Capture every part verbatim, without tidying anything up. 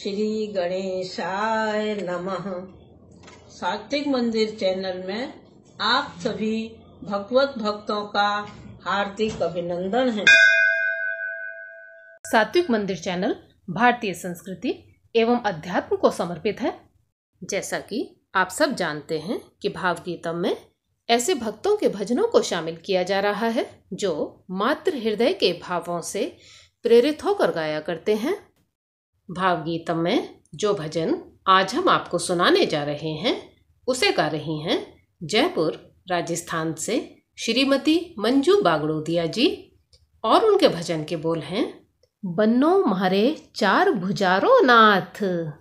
श्री गणेशाय नमः। सात्विक मंदिर चैनल में आप सभी भगवत भक्तों का हार्दिक अभिनंदन है। सात्विक मंदिर चैनल भारतीय संस्कृति एवं अध्यात्म को समर्पित है। जैसा कि आप सब जानते हैं कि भावगीतम में ऐसे भक्तों के भजनों को शामिल किया जा रहा है जो मातृ हृदय के भावों से प्रेरित होकर गाया करते हैं। भावगीतम में जो भजन आज हम आपको सुनाने जा रहे हैं उसे गा रही हैं जयपुर राजस्थान से श्रीमती मंजू बागड़ोदिया जी, और उनके भजन के बोल हैं बन्नो म्हारे चार भुजारो नाथ।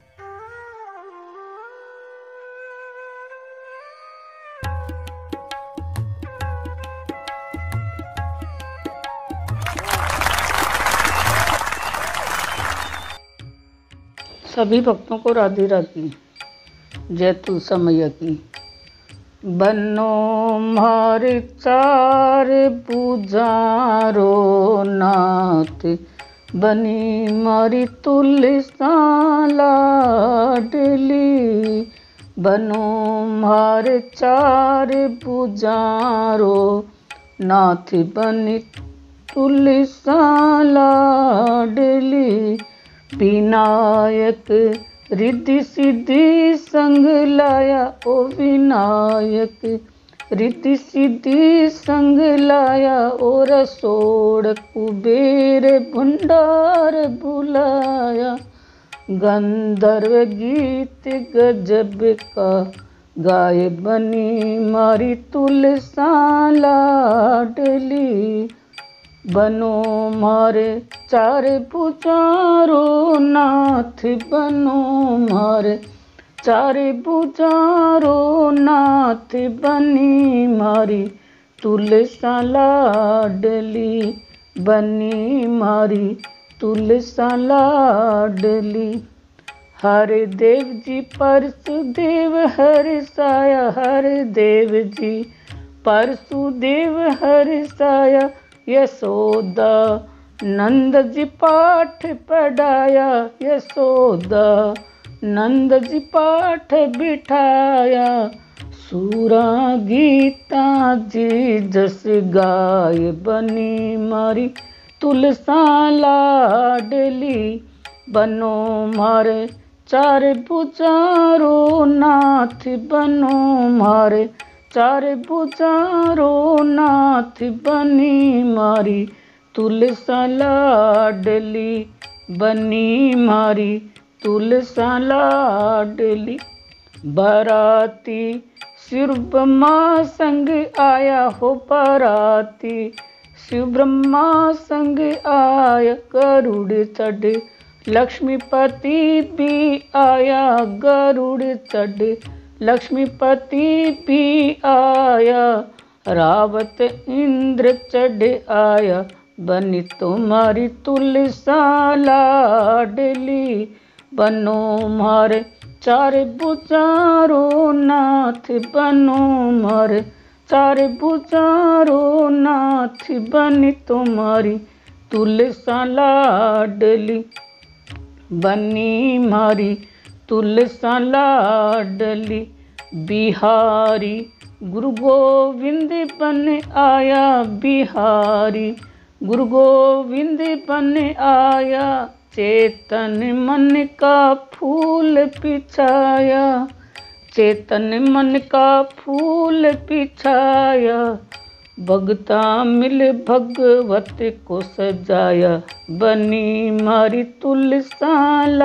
सभी भक्तों को राधे राधे, जय तुलसा मैया की। बन्नो म्हारे चार पुजारो नाथ, बनी मारी तुलसा लाडली। बनो म्हारे चार पुजारो नाथ, बनी तुलसा लाडली। विनायक रिद्धि सिद्धि संग लाया, ओ विनायक रिद्धि सिद्धि संग लाया। और रसोड़ कुबेर भंडार बुलाया। गंधर्व गीत गजब का गाए, बनी मारी तुलसा लाडली। बनो म्हारे चार पुजारो नाथ, बनो म्हारे चार पुजारो नाथ, बनी मारी तुलसा लाडली। बनी मारी तुलसा लाडली। हर देव जी परसुदेव हर्षाया, हर देव जी परसुदेव हर्षाया। यशोदा नंद जी पाठ पढ़ाया, यशोदा नंद जी पाठ बिठाया। सूरा गीता जी जस गाय, बनी मारी तुलसा लाडली। बनो म्हारे चार पुजारो नाथ, बनो म्हारे चार पुजारो नाथ, बनी मारी तुलसा लाडली। बनी मारी तुलसा लाडली। बाराती शिव ब्रह्मा संग आया हो, बाराती शिव ब्रह्मा संग आया। गरुड़ चढ़ लक्ष्मीपति भी आया, गरुड़ चढ़ लक्ष्मीपति भी आया। रावत इंद्र चढ़ आया, बनी तुम्हारी तुलसा लाडली। बनो म्हारे चार पुजारो नाथ, बनो म्हारे चार पुजारो नाथ, बनी तुम्हारी तुलसा लाडली। बनी मारी तुलसा लाडली। बिहारी गुरु गोविंद बन आया, बिहारी गुरु गोविंद बन आया। चेतन मन का फूल पिछाया, चेतन मन का फूल पिछाया। भगता मिल भगवत को सजाया, बनी मारी तुलसा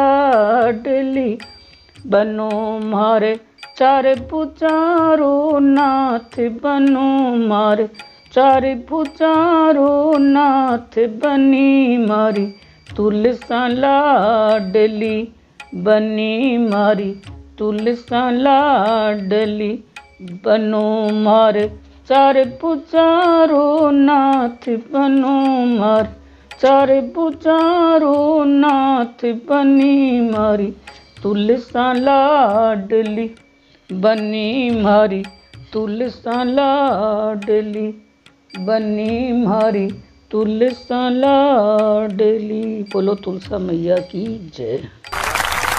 लाडली। बनो म्हारे चार पुजारो नाथ, बनो म्हारे चार पुजारो नाथ, बनी मारी तुलसा लाडली। बनी मारी तुलसा लाडली। बनो म्हारे चार पुजारो नाथ, बनो म्हारे चार पुजारो नाथ, बनी मारी तुलसा लाडली। बनी मारी तुलसा लाडली। बनी मारी तुलसा लाडली। बोलो तुलसा मैया की जय।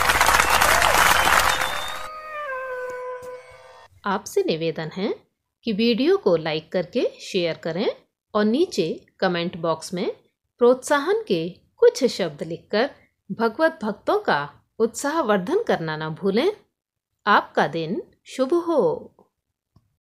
आपसे निवेदन है कि वीडियो को लाइक करके शेयर करें और नीचे कमेंट बॉक्स में प्रोत्साहन के कुछ शब्द लिखकर भगवत भक्तों का उत्साहवर्धन करना ना भूलें। आपका दिन शुभ हो।